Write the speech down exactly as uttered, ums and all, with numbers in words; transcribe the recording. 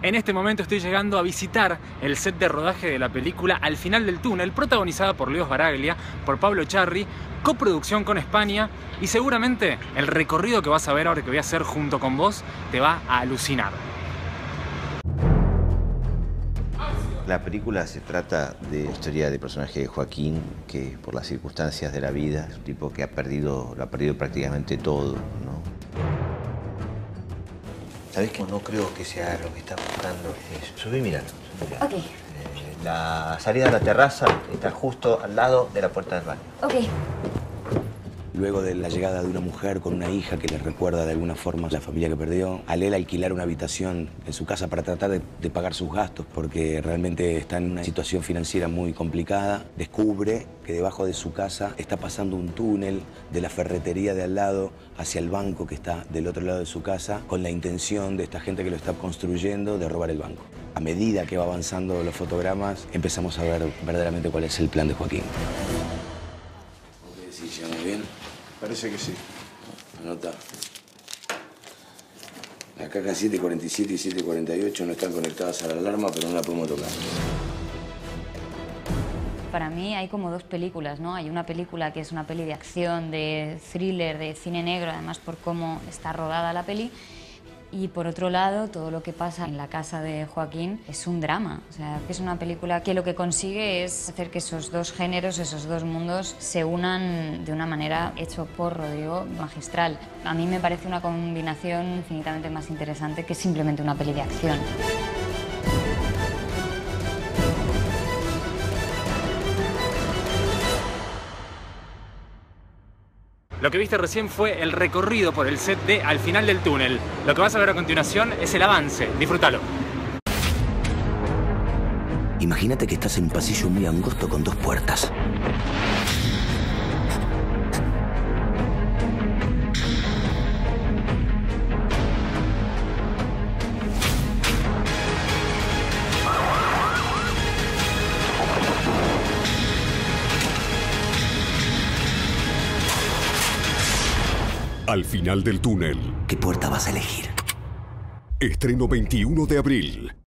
En este momento estoy llegando a visitar el set de rodaje de la película Al final del túnel, protagonizada por Leo Sbaraglia, por Pablo Echarri, coproducción con España, y seguramente el recorrido que vas a ver ahora que voy a hacer junto con vos te va a alucinar. La película se trata de la historia del personaje de Joaquín, que por las circunstancias de la vida es un tipo que ha perdido, lo ha perdido prácticamente todo, ¿no? ¿Sabes qué? No creo que sea lo que está buscando. Es... Subí, miralo. Ok. Eh, la salida a la terraza está justo al lado de la puerta del baño. Ok. Luego de la llegada de una mujer con una hija que le recuerda de alguna forma a la familia que perdió, al él alquilar una habitación en su casa para tratar de, de pagar sus gastos, porque realmente está en una situación financiera muy complicada, descubre que debajo de su casa está pasando un túnel de la ferretería de al lado hacia el banco que está del otro lado de su casa, con la intención de esta gente que lo está construyendo de robar el banco. A medida que va avanzando los fotogramas, empezamos a ver verdaderamente cuál es el plan de Joaquín. ¿Sí, llegamos bien? Parece que sí. Anota. Las cajas siete cuarenta y siete y siete cuarenta y ocho no están conectadas a la alarma, pero no la podemos tocar. Para mí hay como dos películas, ¿no? Hay una película que es una peli de acción, de thriller, de cine negro, además por cómo está rodada la peli. Y por otro lado, todo lo que pasa en la casa de Joaquín es un drama. O sea, es una película que lo que consigue es hacer que esos dos géneros, esos dos mundos, se unan de una manera hecho por Rodrigo magistral. A mí me parece una combinación infinitamente más interesante que simplemente una peli de acción. Lo que viste recién fue el recorrido por el set de Al final del túnel. Lo que vas a ver a continuación es el avance. Disfrútalo. Imagínate que estás en un pasillo muy angosto con dos puertas. Al final del túnel. ¿Qué puerta vas a elegir? Estreno veintiuno de abril.